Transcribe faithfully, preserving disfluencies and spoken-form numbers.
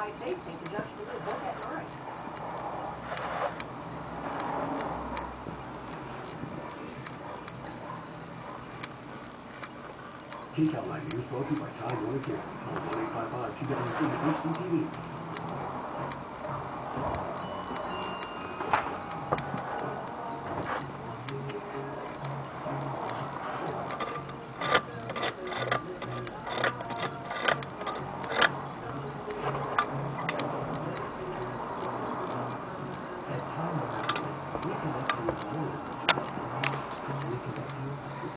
why they think the judge should live. Look at mine. K-Cal nine News brought to you by Time Warner Cable on one eight five five T W C H D T V.